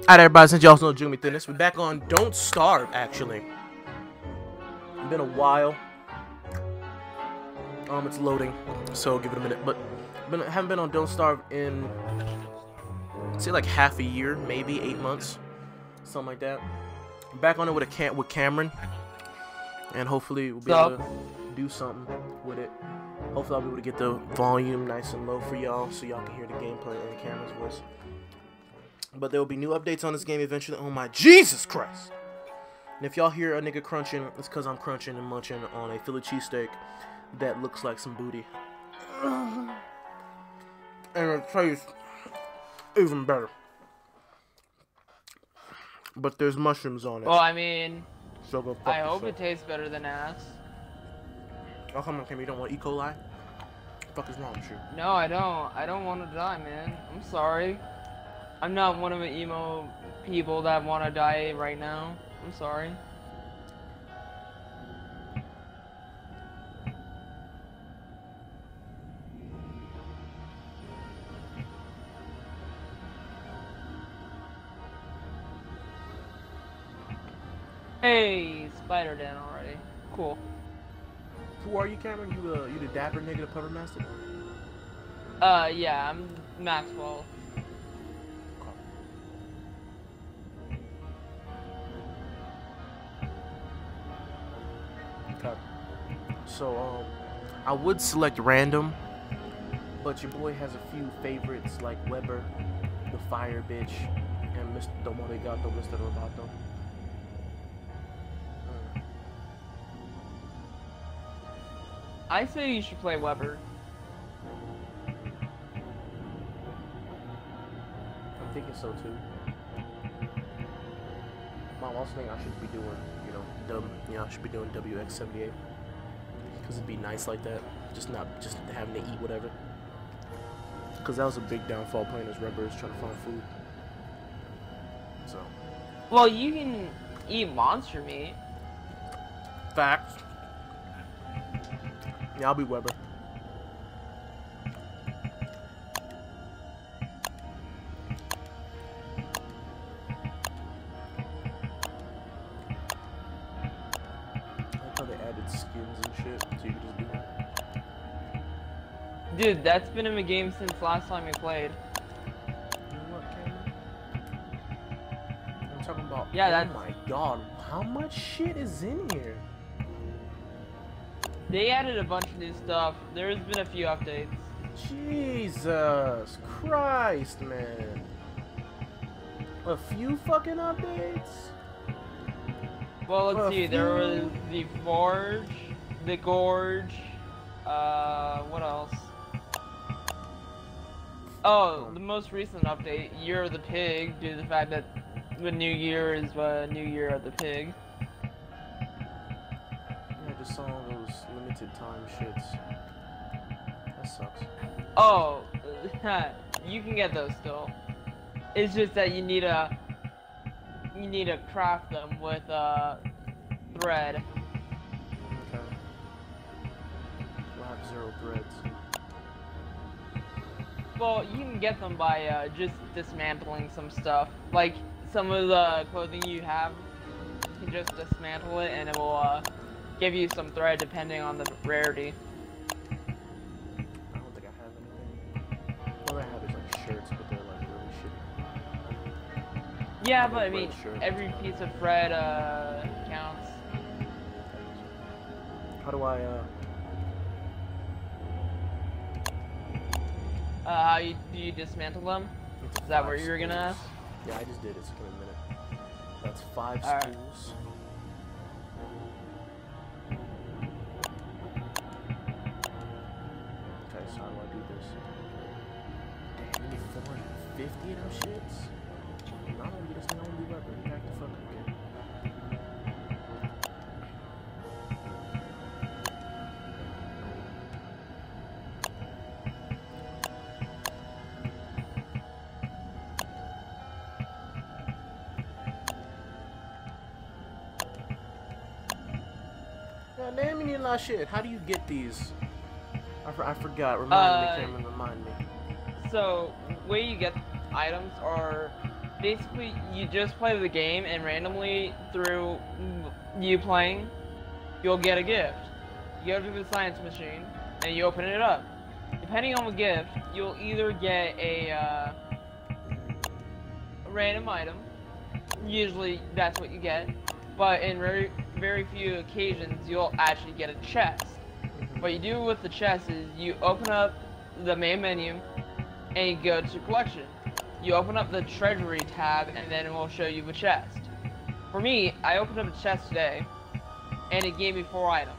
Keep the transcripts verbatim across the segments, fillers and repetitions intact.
Alright, everybody, since y'all know Jimmy Thinness, we're back on Don't Starve, actually. It's been a while. Um, it's loading, so give it a minute. But been, haven't been on Don't Starve in, I'd say like half a year, maybe eight months, something like that. I'm back on it with a cam with Cameron, and hopefully we'll be Sup? able to do something with it. Hopefully I'll be able to get the volume nice and low for y'all, so y'all can hear the gameplay and Cameron's voice. But there will be new updates on this game eventually. Oh my Jesus Christ! And if y'all hear a nigga crunching, it's because I'm crunching and munching on a Philly cheesesteak that looks like some booty. And it tastes even better. But there's mushrooms on it. Well, I mean, So go fuck I hope yourself. it tastes better than ass. Oh, come on, Kim, you don't want E. coli? What the fuck is wrong with you? No, I don't. I don't want to die, man. I'm sorry. I'm not one of the emo people that want to die right now. I'm sorry. Hey, Spider Dan already. Cool. Who are you, Cameron? You uh, you the dapper nigga, the puppet master? Uh, yeah, I'm Maxwell. Okay. So, um, I would select random, but your boy has a few favorites like Weber, the Fire Bitch, and Mister Domo de Gato, Mister Roboto. Mm. I say you should play Weber. I'm thinking so too. Mom, also think I should be doing, you know, W, you know, I should be doing W X seventy-eight. Because it'd be nice like that. Just not, just having to eat whatever. Because that was a big downfall playing as Red Birds trying to find food. So. Well, you can eat monster meat. Facts. Yeah, I'll be Weber. I like how they added skins and shit, so you can just do it. Dude, that's been in the game since last time we played. You know what, Cameron? I'm talking about. Yeah, oh that's- my god, how much shit is in here? They added a bunch of new stuff. There's been a few updates. Jesus Christ, man. A few fucking updates? Well, let's A see. There was few? the Forge, the Gorge, uh, what else? Oh, the most recent update, Year of the Pig, due to the fact that the new year is uh, New Year of the Pig. Yeah, just saw all those limited time shits. That sucks. Oh, you can get those still. It's just that you need a, you need to craft them with uh, thread. Okay. We'll have zero threads. Well, you can get them by uh, just dismantling some stuff. Like, some of the clothing you have, you can just dismantle it and it will uh, give you some thread depending on the rarity. I don't think I have anything. All I have is like shirts, but they're like really shitty. Yeah, have a but I red mean, shirt. every piece of thread uh, counts. How do I, uh... Uh, how you, do you dismantle them? it's Is that five what you were gonna ask? spools. Yeah, I just did it. It's been a minute. That's five Alright. spools. Okay, so how do I do this? Damn, you need four hundred fifty of those shits? Not only this thing, I want to be rubber. Back the fuck again. God damn, you need a lot of shit. How do you get these? I, for, I forgot. Remind Uh, me, Cameron. Remind me. So, where you get items are basically you just play the game, and randomly through you playing, you'll get a gift. You go to the science machine, and you open it up. Depending on the gift, you'll either get a, uh, a random item. Usually that's what you get. But in very, very few occasions, you'll actually get a chest. What you do with the chest is you open up the main menu, and you go to collection. You open up the treasury tab, and then it will show you the chest. For me, I opened up a chest today, and it gave me four items.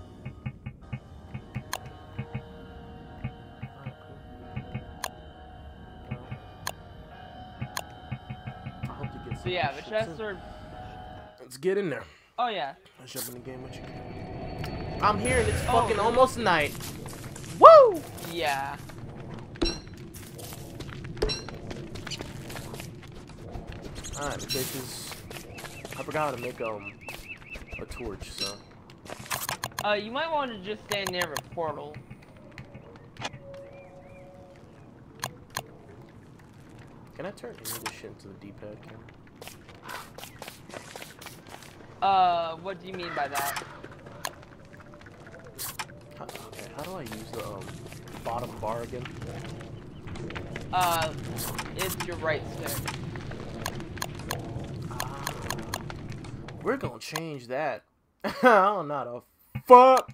So yeah, the chests are... Let's get in there. Oh yeah. Let's jump in the game with you. I'm here and it's Oh, fucking really? almost night. Woo! Yeah. Alright, bitches. I forgot how to make um a torch, so. Uh, you might want to just stand near a portal. Can I turn any of this shit into the D-pad camera? Uh, what do you mean by that? How, okay, how do I use the um, bottom bar again? Uh, it's your right stick. Ah, we're gonna change that. I'm not a fuck.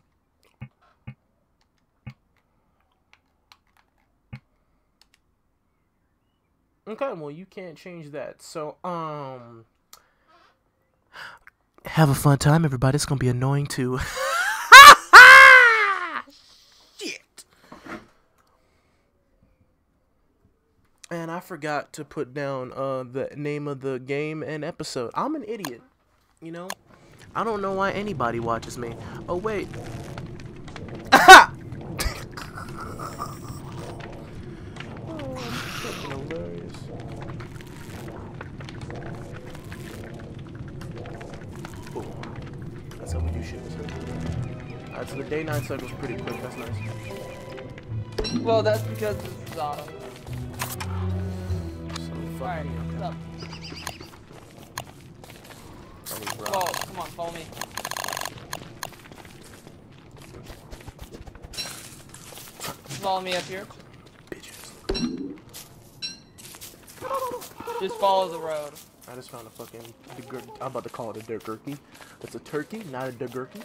Okay, well you can't change that. So um, have a fun time, everybody. It's gonna be annoying too. Shit. And I forgot to put down uh the name of the game and episode. I'm an idiot, you know. I don't know why anybody watches me. Oh wait. Aha! Oh, I'm fucking hilarious. Cool. That's how we do shit. Alright, so the day nine cycle's pretty quick. That's nice. Well, that's because this is auto. So Alright, fucking. what's up? Funny, bro. Whoa, come on, follow me. Follow me up here. Bitches. Just follow the road. I just found a fucking. I'm about to call it a Durgurky. It's a turkey, not a Durgurky.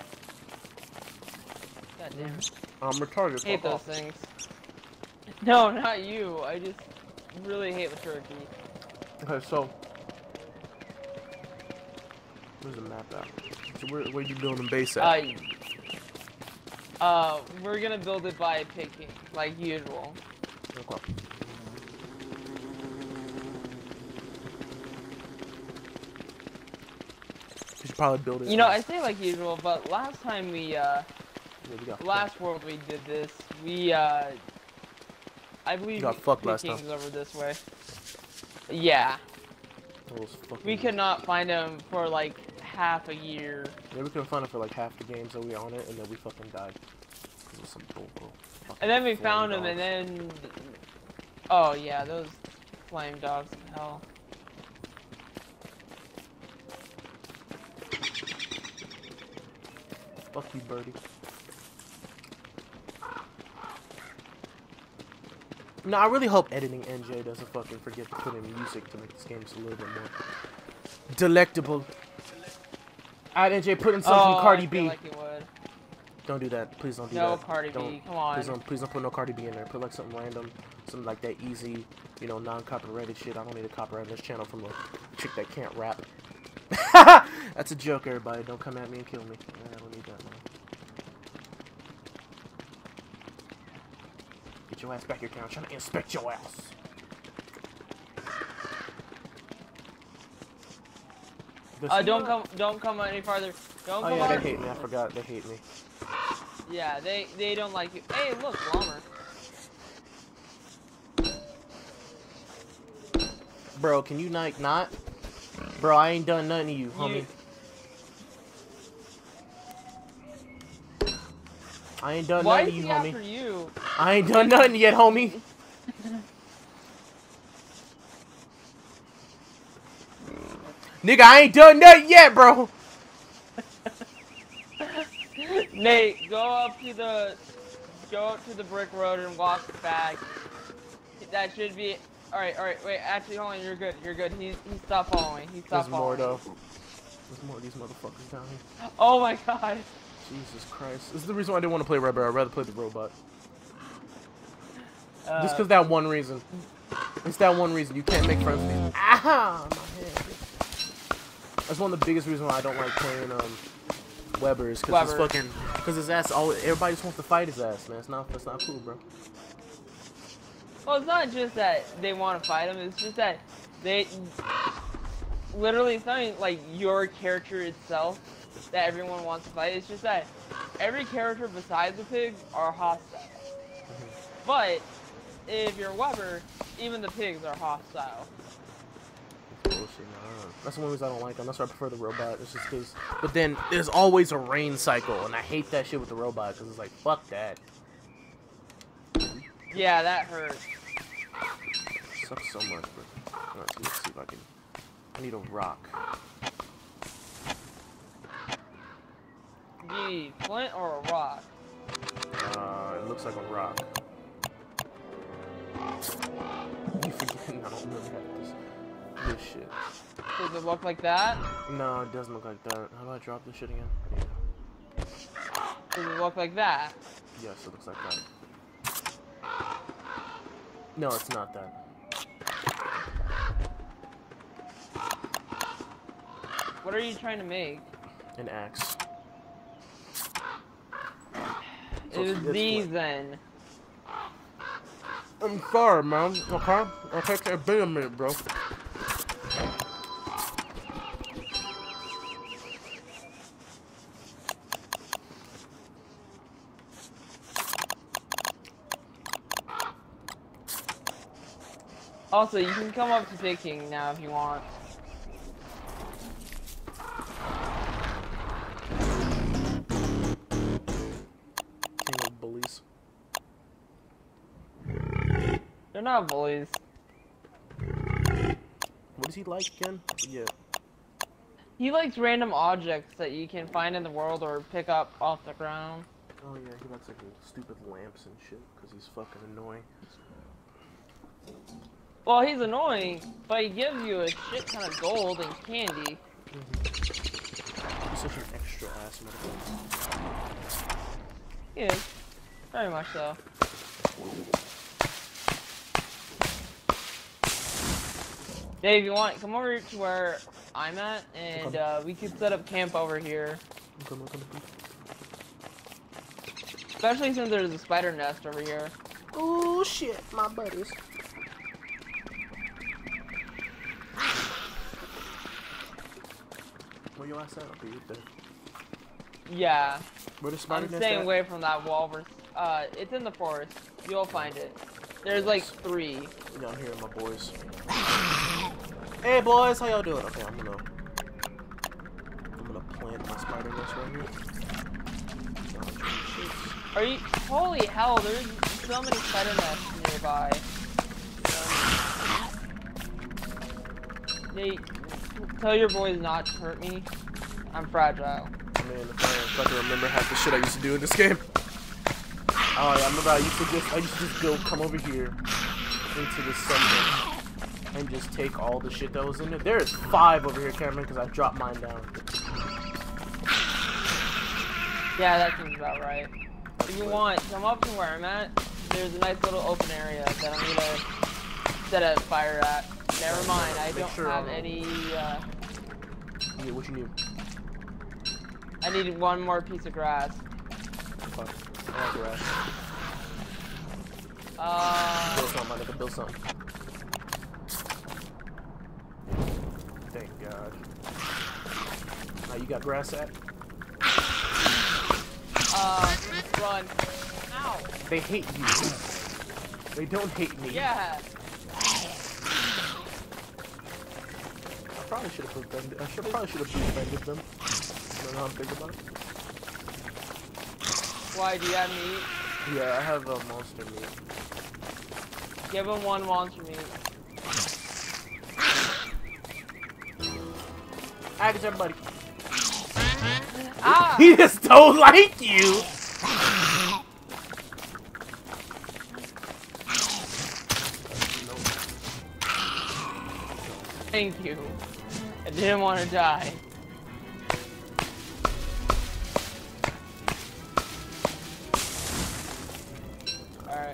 God damn it. I'm retarded. I hate fuck those off. things. No, not you. I just really hate the turkey. Okay, so where's the map at? So where where you building base at? Uh, uh, we're gonna build it by picking, like usual. Okay. You should probably build it. You know, I say like usual, but last time we, uh, Yeah, we got last world we did this, we, uh, I believe got fucked last King's time. over this way. Yeah, those fucking- we could not find him for like half a year. Yeah, we couldn't find it for like half the games that we on it, and then we fucking died. It was some bull, bro. And then we Fucking found him, flame and dogs. then, oh yeah, those flame dogs of hell. Fuck you, birdie. No, I really hope editing N J doesn't fucking forget to put in music to make this game just a little bit more delectable. Alright, N J, put in something Oh, from Cardi I feel B. like it would. Don't do that. Please don't do No that. Cardi don't, B, come on. Please don't, please don't put no Cardi B in there. Put like something random, something like that easy, you know, non-copyrighted shit. I don't need a copyright on this channel from a chick that can't rap. That's a joke, everybody. Don't come at me and kill me. I don't need that, man. Get your ass back here, Karen. I'm trying to inspect your ass. Does Uh, he don't not- come, don't come any farther. Don't Oh come yeah, on. they hate me. I forgot. They hate me. Yeah, they they don't like you. Hey, look, Glommer. Bro, can you like not? Bro, I ain't done nothing to you, homie. I ain't done Why nothing is to you, he homie. after you? I ain't done nothing yet, homie. Nigga, I ain't done nothing yet, bro. Nate, go up to the go up to the brick road and walk back. That should be all right. All right, wait. Actually, hold on. You're good. You're good. He he stopped following. He stopped There's following. more though. There's more of these motherfuckers down here. Oh my god. Jesus Christ. This is the reason why I didn't want to play Red Bear. I'd rather play the robot. Uh, Just because that one reason. It's that one reason. You can't make friends with these. Ah, my head. That's one of the biggest reasons why I don't like playing um Weber's, because it's Weber. fucking, because his ass always, everybody just wants to fight his ass, man. It's not, that's not cool, bro. Well, it's not just that they want to fight him. It's just that they literally, it's not even like your character itself that everyone wants to fight. It's just that every character besides the pigs are hostile. Mm-hmm. But if you're Weber, even the pigs are hostile. Bullshit, nah. That's the one reason I don't like them. That's why I prefer the robot. It's just because, but then there's always a rain cycle, and I hate that shit with the robot because it's like, fuck that. Yeah, that hurts. Sucks so much, bro. Alright, so let's see if I can. I need a rock. Do you need flint or a rock? Uh, it looks like a rock. You forgetting I don't really have this, this shit. Does it look like that? No, it doesn't look like that. How do I drop this shit again? Yeah. Does it look like that? Yes, it looks like that. No, it's not that. What are you trying to make? An axe. It was it's these flint. then. I'm sorry, man. Okay? I'll take that bit a minute, bro. Also, you can come up to picking now if you want. King of bullies. They're not bullies. What does he like again? Yeah. He likes random objects that you can find in the world or pick up off the ground. Oh yeah, he likes like stupid lamps and shit because he's fucking annoying. Well, he's annoying, but he gives you a shit ton of gold and candy. Mm-hmm. He's such an extra ass motherfucker. He is. Very much so. Dave, you want come over to where I'm at, and Okay. uh, we could set up camp over here. Okay, okay, okay. Especially since there's a spider nest over here. Oh shit, my buddies. Where your ass at? Okay, you're dead. Yeah, Where the spider I'm nest staying at? away from that wall. vers- Uh, it's in the forest. You'll find it. There's like three. Yeah, I'm hearing my boys. Hey boys, how y'all doing? Okay, I'm gonna I'm gonna plant my spider nest right here. Are you? Holy hell! There's so many spider nests nearby. Um, Nate, tell your boys not to hurt me. I'm fragile. Man, if I, if I can remember half the shit I used to do in this game. Oh yeah, I remember I used to just I used to just go come over here into this section and just take all the shit that was in it. There is five over here, Cameron, because I dropped mine down. Yeah, that seems about right. If you want, come up to where I'm at. There's a nice little open area that I'm gonna set a fire at. Never mind, I Make don't sure have I'm- any. Uh, Yeah, what you need? I need one more piece of grass. Fuck. I like grass. Uh, Build something, my nigga. Build something. Thank God. Now you got grass at? uh, run. Ow. They hate you. They don't hate me. Yeah. I probably should have befriended. I should probably should have befriended them. I don't know how I'm thinking about it. Why do you have meat? Yeah, I have a uh, monster meat. Give him one monster meat. against everybody. Ah! He just don't like you. Thank you. I didn't want to die. Alright.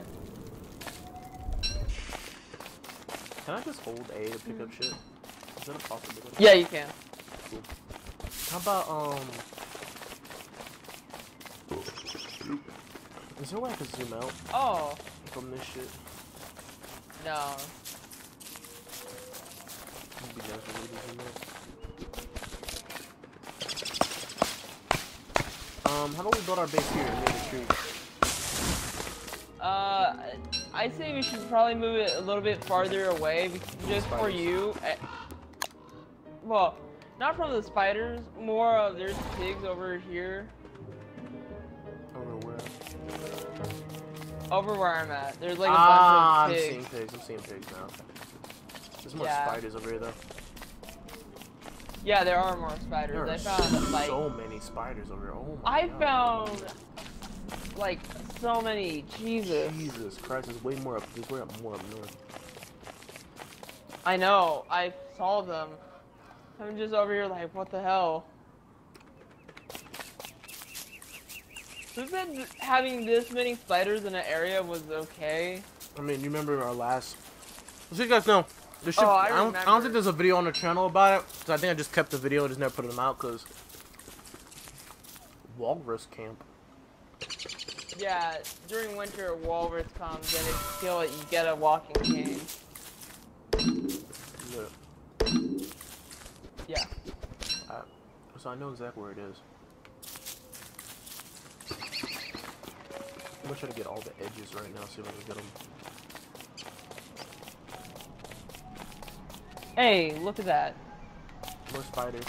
Can I just hold A to pick up shit? Is that a possibility? Yeah, you can. Cool. How about, um... Is there a way I can zoom out Oh. from this shit? No. It'd be nice for me to zoom out. Um, how about we build our base here near the tree? Uh, I'd say we should probably move it a little bit farther away, just for Spiders. you. Eh, Well, not from the spiders, more of there's pigs over here, Over where? over where I'm at. There's like a ah, bunch of I'm seeing pigs. pigs. I'm seeing pigs now. There's more Yeah. spiders over here though. Yeah, there are more spiders. There I are found like so many spiders over here. Oh my I god. found like so many. Jesus. Jesus Christ, there's way more up. There's way up more up north. I know. I saw them. I'm just over here like, what the hell? Who said having this many spiders in an area was okay? I mean, you remember our last? So you guys know. There should, Oh, I I, don't, I don't remember. think there's a video on the channel about it. So I think I just kept the video and just never put them out because Walrus Camp. Yeah, during winter, a walrus comes and if you kill it, you get a walking cane. Yeah. Yeah. Uh, so I know exactly where it is. I'm gonna try to get all the edges right now, see if I can get them. Hey, look at that. More spiders.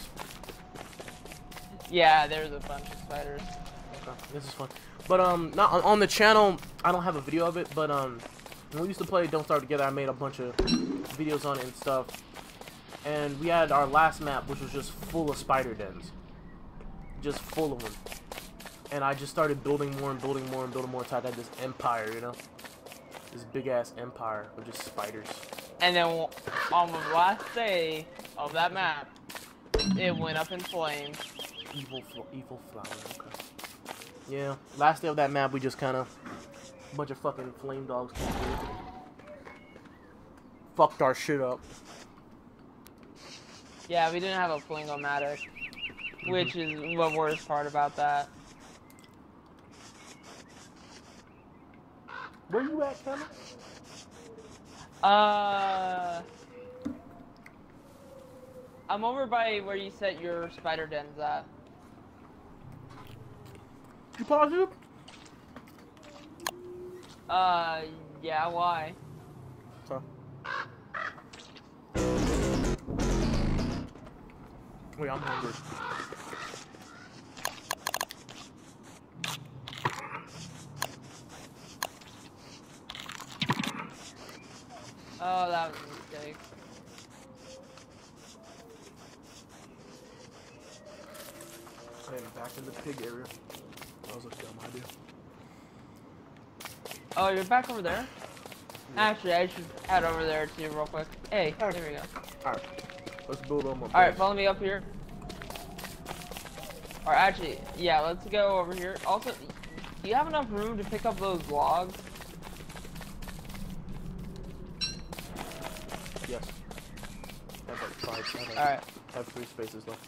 Yeah, there's a bunch of spiders. Okay, this is fun. But um, not on, on the channel. I don't have a video of it, but um, when we used to play Don't Starve Together, I made a bunch of videos on it and stuff. And we had our last map, which was just full of spider dens, just full of them. And I just started building more and building more and building more until I got this empire, you know, this big ass empire of just spiders. And then on the last day of that map, it went up in flames. Evil, fl evil flower. Okay. Yeah, last day of that map, we just kind of a bunch of fucking flame dogs came through. Fucked our shit up. Yeah, we didn't have a flingomatic, which is the worst part about that. Where you at, Cameron? Uh, I'm over by where you set your spider dens at. You positive? Uh, yeah, why? Huh. Wait, I'm hungry. Oh, that was a mistake. I am back in the pig area. That was a dumb idea. Oh, you're back over there? Actually, I should head over there too real quick. Hey, there we go. Alright. Let's build on my Alright, base. follow me up here. Or actually, yeah, let's go over here. Also, do you have enough room to pick up those logs? Yes. I have like five. I have, like, Alright, I have three spaces left.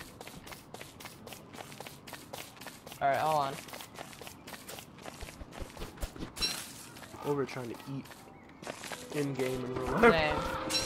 alright, hold on. Over here trying to eat in game in real life. Same.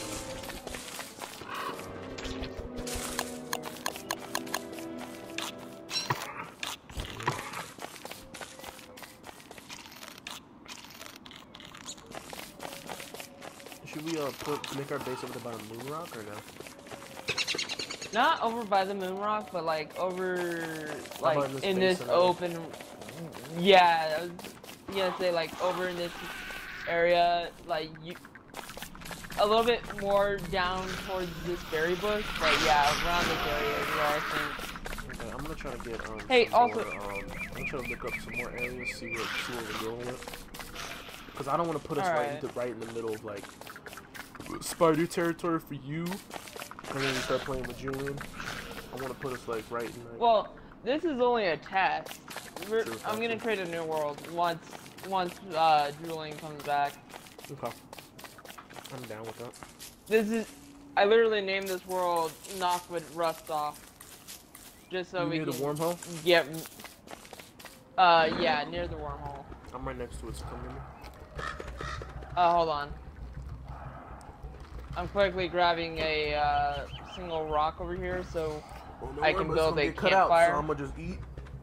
Should we uh put make our base over there by the moon rock or no? Not over by the moon rock, but like over, like about in this in this basin area? open. Yeah, I was gonna say like over in this area, like you, a little bit more down towards this berry bush, but yeah, around this area is where I think. Okay, I'm gonna try to get um. Hey, some also, more, um, I'm gonna try to look up some more areas, see what see what we're going with. Cause I don't want to put us right, right. into right in the middle of like spider territory for you, and then you start playing with Julian. I want to put us like right in. Like, well, this is only a test. We're, True, I'm gonna true. create a new world once once uh, Julian comes back. okay. I'm down with that. This is, I literally named this world Knockwood Rust Off, just so you we near can the wormhole? get. Uh, yeah, near the wormhole. I'm right next to it. So come near me. Uh, hold on. I'm quickly grabbing a uh, single rock over here so Well, no I worry, can but it's build gonna a get cut out, campfire. so I'm gonna just eat.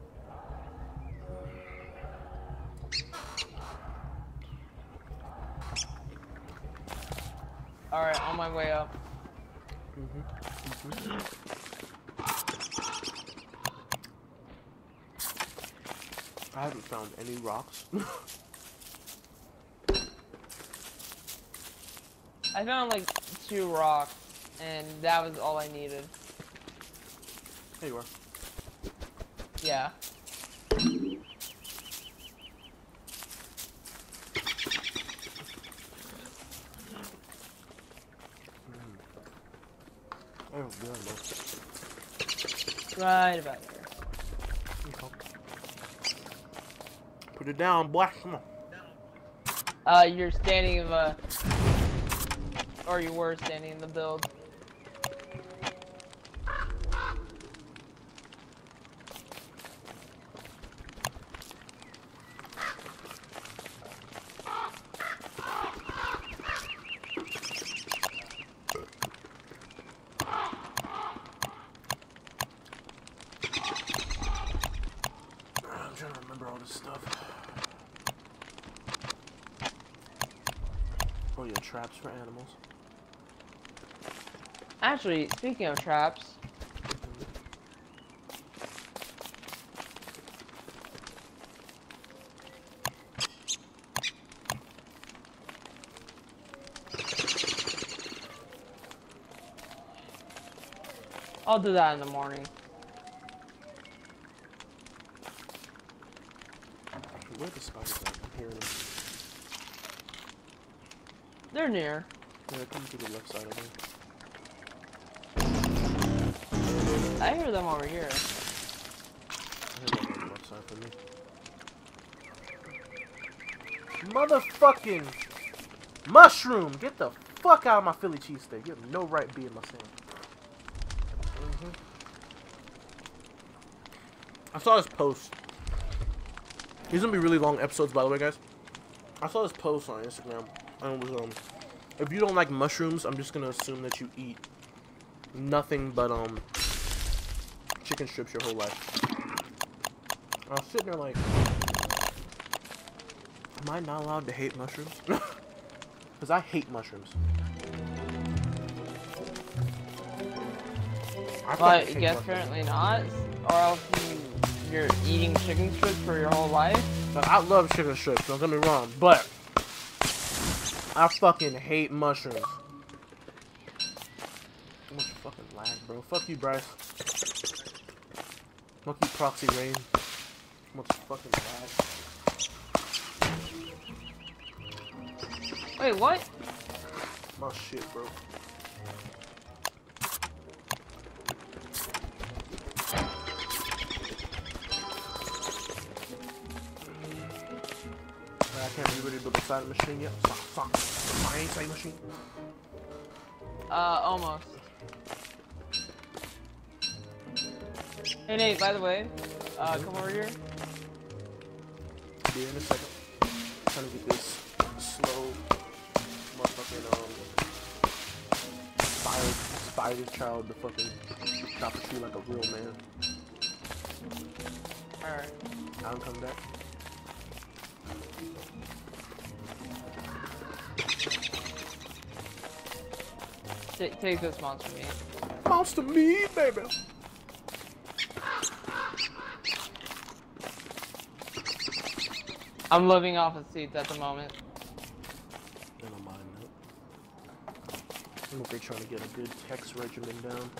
Alright, on my way up. Mm-hmm. Mm-hmm. I haven't found any rocks. I found like two rocks, and that was all I needed. There you are. Yeah. Oh, good, man. Right about there. Okay. Put it down, boy. Come on. Uh, you're standing in the... Or you were standing in the build. I'm trying to remember all this stuff. Oh yeah, traps for animals. Actually, speaking of traps... I'll do that in the morning. Where are the spiders at? I'm hearing them. They're near. Yeah, they're coming through the left side of me. I hear them over here. I hear them on the left side for me. Motherfucking mushroom! Get the fuck out of my Philly cheesesteak. You have no right being my sandwich. Mm-hmm. I saw this post. These gonna be really long episodes, by the way, guys. I saw this post on Instagram, and it was um, if you don't like mushrooms, I'm just gonna assume that you eat nothing but um, chicken strips your whole life. I was sitting there like, am I not allowed to hate mushrooms? Because I hate mushrooms. I But I fucking hate guess mushrooms. apparently not, or else you, you're eating chicken strips for your whole life. Like, I love chicken strips, don't get me wrong, but I fucking hate mushrooms. Too much fucking lag, bro. Fuck you, Bryce. Fuck you, Proxy Rain. Too much fucking lag. Wait, what? My shit, bro. I can't be ready to build a side machine yet. Fuck, fuck. I ain't side machine. Uh, almost. Hey Nate, by the way, uh, come over here. Be in a second. Trying to get this slow motherfucking um spider spider child to fucking chop a tree like a real man. Alright. I'm coming back. T take this monster meat. Monster meat, baby. I'm living off of seeds at the moment. I don't mind that. if they're trying to get a good text regimen down.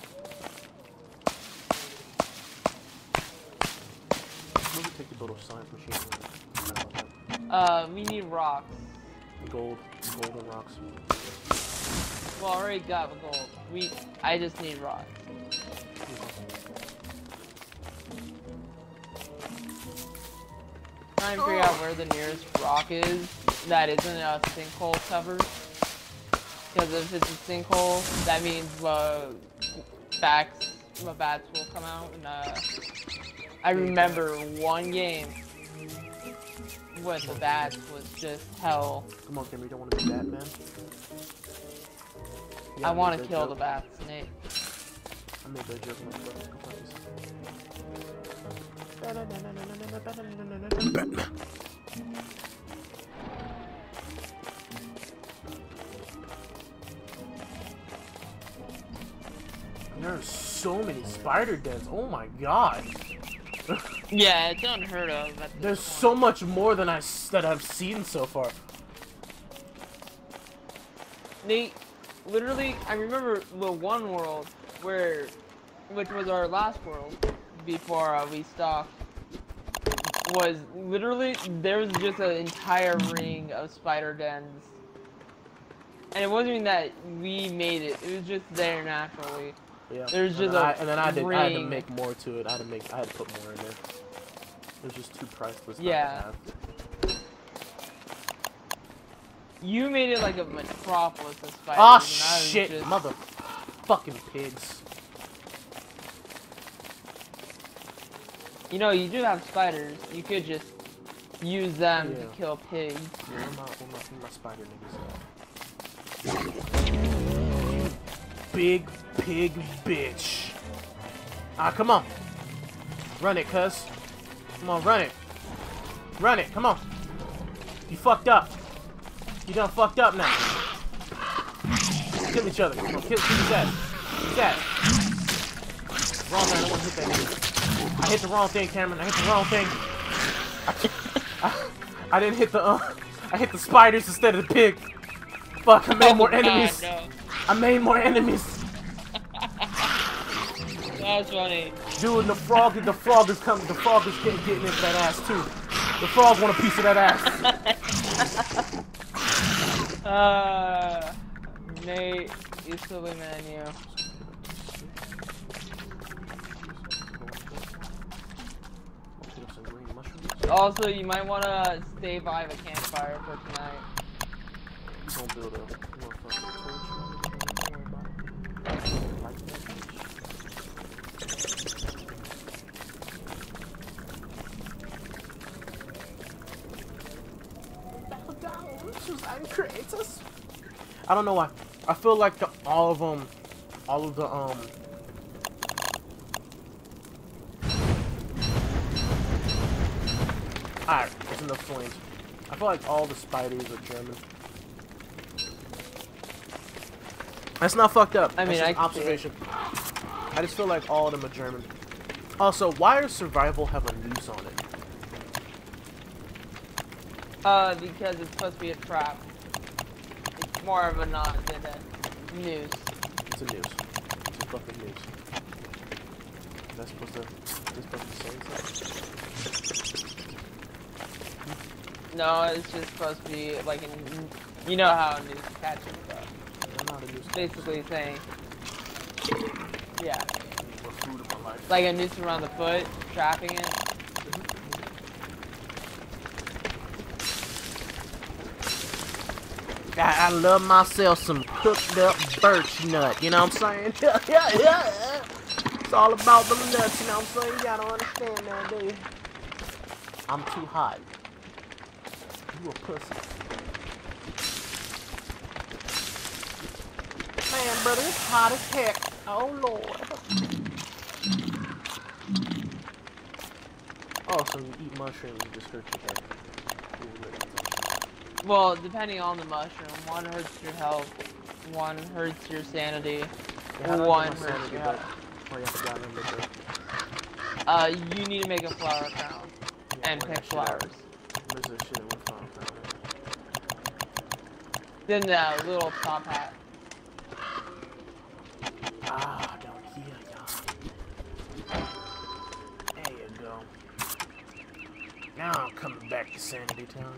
Maybe take the build of science machine. Uh, we need rocks. Gold, golden rocks. Well, I already got the gold. We, I just need rocks. Trying to figure out where the nearest rock is that isn't a sinkhole covered. Because if it's a sinkhole, that means uh, bats, the bats will come out. And uh, I remember one game with the bats was just hell. Come on, Kim, you don't want to be Batman? Yeah, I want to kill joke. the bats, Nate. I made that joke. Batman. There are so many spider dens. Oh my god. Yeah, it's unheard of. At this There's point. so much more than I s- that I've seen so far. Nate, literally, I remember the one world where, which was our last world before uh, we stopped, was literally, there was just an entire ring of spider dens. And it wasn't even that we made it, it was just there naturally. Yeah. There's and just then a I, and then I, did, I had to ring. make more to it. I had to make. I had to put more in there. It was just too priceless. Yeah. Not to have. You made it like a metropolis of spiders. Ah, and I was shit, just- mother, fucking pigs. You know, you do have spiders. You could just use them Yeah. to kill pigs. Where my, where my, where my spider niggas at? Big pig bitch. Ah, come on. Run it, cuz. Come on, run it. Run it, come on. You fucked up. You done fucked up now. Kill each other. Come on, kill, kill his ass. His ass. Wrong man, I don't want to hit that nigga. I hit the wrong thing, Cameron. I hit the wrong thing. I, I, I didn't hit the, uh, I hit the spiders instead of the pig. Fuck, I made Oh more God, enemies. no. I made more enemies. That's funny. Dude, the frog, the frog is coming. The frog is getting, getting into that ass too. The frog want a piece of that ass. Uh, Nate, you silly man, you. Also, you might want to stay by the campfire for tonight. You gonna build a motherfucking torch? Like that bitch. I don't know why. I feel like the all of them, all of the um. Alright, there's enough flames. I feel like all the spiders are German. That's not fucked up. I mean, That's I just can see it. observation. I just feel like all of them are German. Also, why does survival have a noose on it? Uh, because it's supposed to be a trap. It's more of a knot than a noose. It's a noose. It's a fucking noose. Is that supposed to? Is that supposed to say something? No, it's just supposed to be like an, you know how a noose catches stuff. I'm not a noose. Basically saying, yeah, More food in my life. like a noose around the foot, trapping it. I, I love myself some cooked up birch nut, you know what I'm saying? Yeah, yeah, yeah. It's all about them nuts, you know what I'm saying? You gotta understand that, dude. I'm too hot. You a pussy. Man, brother, it's hot as heck. Oh, Lord. Oh, so you eat mushrooms, you just hurt your head. Well, depending on the mushroom, one hurts your health, one hurts your sanity, Yeah, how do I one get my hurts sanity your back? health. Oh, yeah, I forgot to remember that. Uh, you need to make a flower crown Yeah, and where pick that shit at? flowers. Where's that shit at? Where the fuck? Then the little top hat. Sanity Town.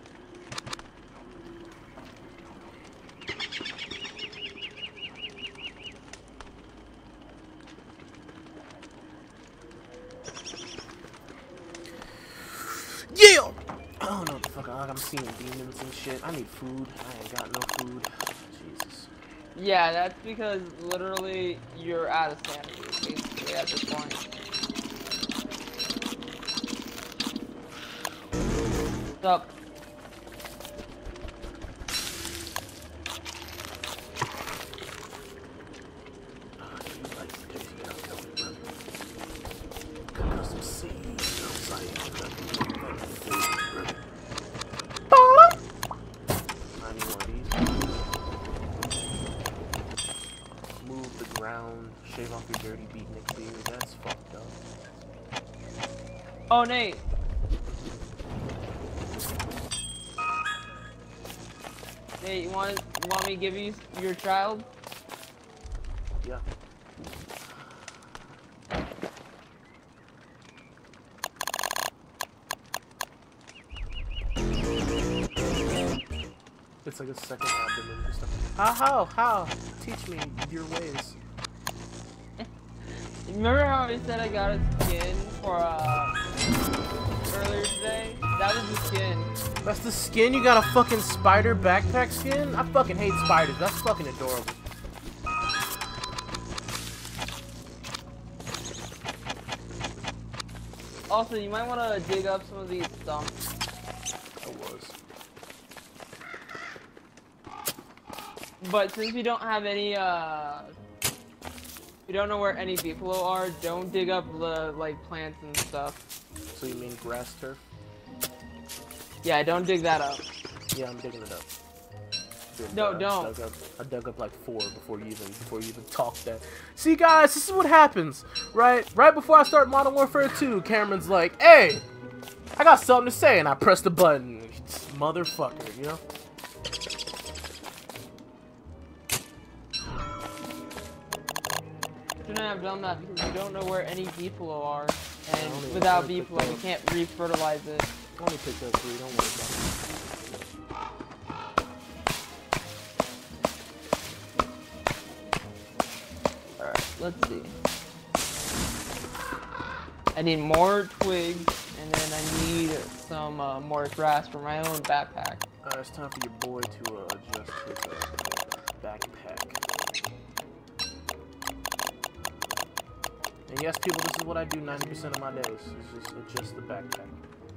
Yeah! I don't know what the fuck. I'm seeing demons and shit. I need food. I ain't got no food. Jesus. Yeah, that's because literally you're out of sanity, basically, at this point. What's up? Shave off your dirty beatnik beard. That's fucked up. Oh, Nate. Nate, you want you want me to give you your child? Yeah. It's like a second abdomen and stuff. How? How? How? Teach me your ways. Remember how I said I got a skin for, uh, earlier today? That was the skin. That's the skin? You got a fucking spider backpack skin? I fucking hate spiders. That's fucking adorable. Also, you might want to dig up some of these stumps. I was. But since we don't have any, uh... we don't know where any beefalo are, don't dig up the, like, plants and stuff. So you mean grass turf? Yeah, don't dig that up. Yeah, I'm digging it up. Good, No, uh, don't. Dug up, I dug up like four before you even before you even talked that. See, guys, this is what happens, right? Right before I start Modern Warfare two, Cameron's like, "Hey, I got something to say," and I press the button. Motherfucker, you know? Shouldn't have done that because we don't know where any beefalo are, and only- without only beefalo, picked we up- can't refertilize it. I only picked up three. Don't worry about it. Let's see. I need more twigs, and then I need some uh, more grass for my own backpack. Alright, it's time for your boy to uh, adjust his uh, backpack. And yes, people, this is what I do ninety percent of my days. Is just adjust the backpack.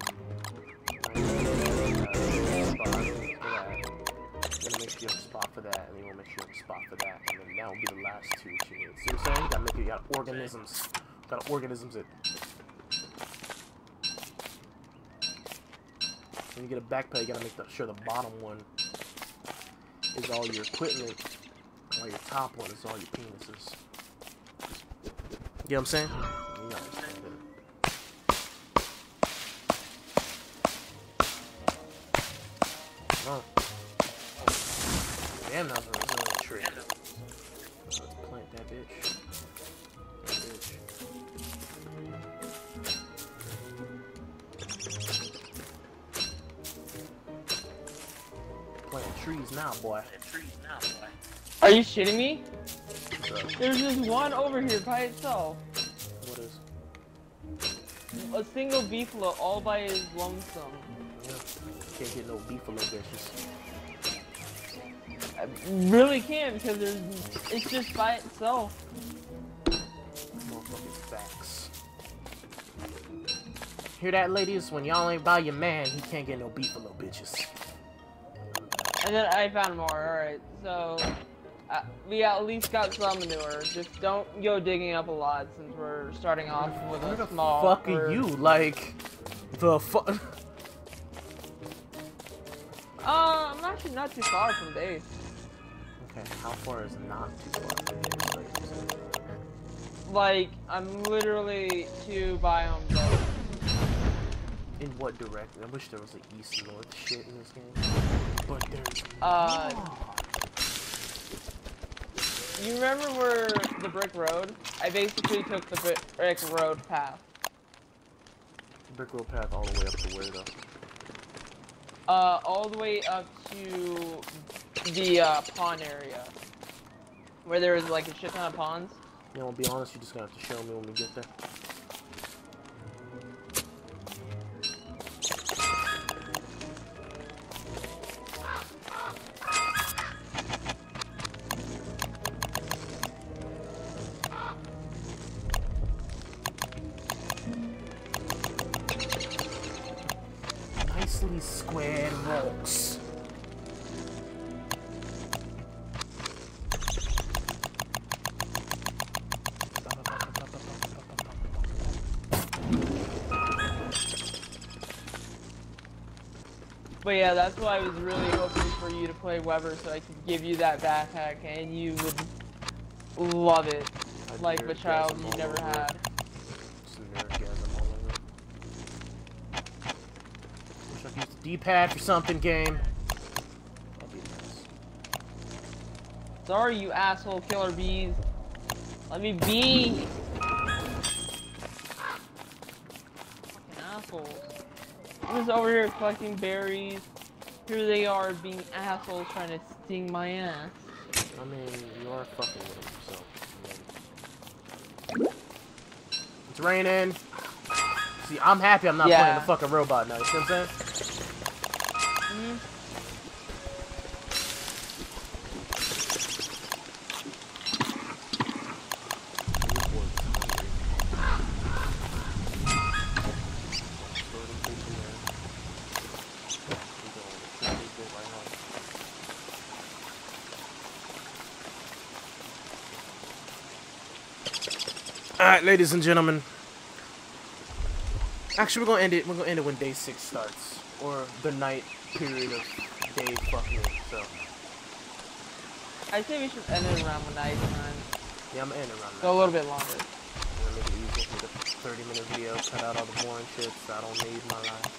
Gonna make sure you have a spot for that, and then we'll make sure you have a spot for that, and then that will be the last two that you need. See what I'm saying? You gotta make it, you got organisms. Gotta organisms it. When you get a backpack, you gotta make the, sure the bottom one is all your equipment, while your top one is all your penises. You know what I'm saying? You understand it. Oh. Damn, that was a resilient tree. Plant that bitch. That bitch. Planting trees now, boy. Are you shitting me? So, There's just one over here by itself. what is? A single beefalo all by his lonesome. Yeah. Can't get no beefalo bitches. I really can't because there's, it's just by itself. Motherfucking facts. Hear that, ladies? When y'all ain't by your man, he can't get no beefalo bitches. And then I found more. Alright, so uh, we at least got some manure. Just don't go digging up a lot since we're starting off with Where a the small. fuck or- are you? Like, the fuck? Uh, I'm actually not too far from base. Okay, how far is not too far from base? Like, I'm literally two biomes up. In what direction? I wish there was an east and north shit in this game. But there's Uh, not. You remember where the brick road? I basically took the bri- brick road path. Brick road path all the way up to where though? Uh, all the way up to the uh, pond area, where there is like a shit ton of ponds. You know, I'll be honest, you're just gonna have to show me when we get there. Nicely squared rocks. But yeah, that's why I was really hoping for you to play Weber so I could give you that backpack and you would love it. I'd Like the child you never over. had. Just a nerdgasm all over. Wish I could use the D-pad for something, game. That'd be nice. Sorry, you asshole killer bees. Let me be. Fucking assholes. I'm just over here collecting berries. Here they are being assholes trying to sting my ass. I mean, you are fucking with him, so. I mean. It's raining. See, I'm happy I'm not Yeah. playing the fucking robot now. You see what I'm saying? Mm-hmm. Alright, ladies and gentlemen. Actually, we're gonna end it. We're gonna end it when day six starts, or the night period of day fucking. So I say we should end it around the night time. yeah, I'm gonna end it around Go a that. little bit longer. I'm gonna make it easy. Make a thirty minute video. Cut out all the boring shit that I don't need in my life.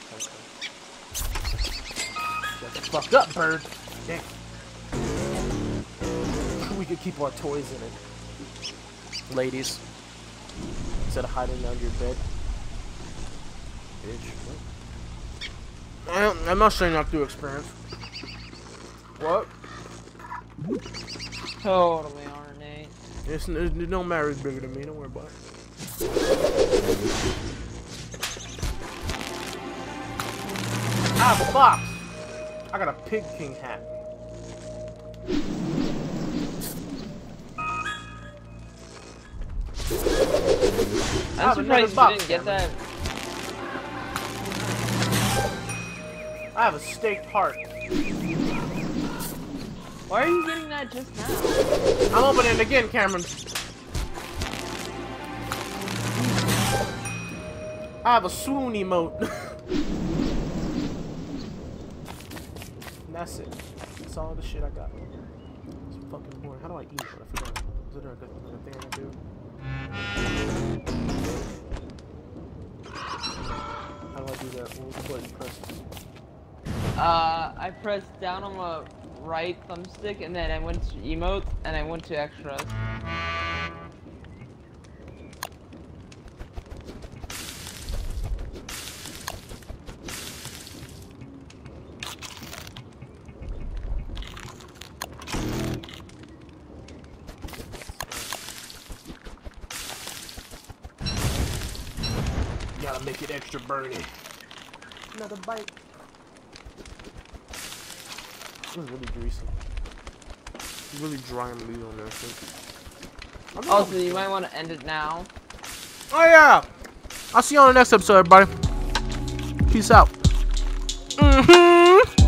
Okay. That's fucked up, bird. Damn. We could keep our toys in it, ladies. Instead of hiding under your bed. Bitch. What? I'm not saying not through experience. What? Totally aren't, Nate. It's, it's, no marriage bigger than me. Don't worry about it. I have a box. I got a Pig King hat. I'm surprised you didn't get that. I have a steak heart. Why are you getting that just now? I'm opening it again, Cameron. I have a swoon emote. And that's it. That's all the shit I got. It's fucking boring. How do I eat? I forgot. Is there a good another thing I can do? How do I do that? What was the button press? Uh, I pressed down on the right thumbstick and then I went to emote and I went to extras. Gotta make it extra burny. Another bite. It was really greasy. Really dry and meat on there, I think. Also, you might want to end it now. Oh yeah! I'll see you on the next episode, everybody. Peace out. Mm-hmm.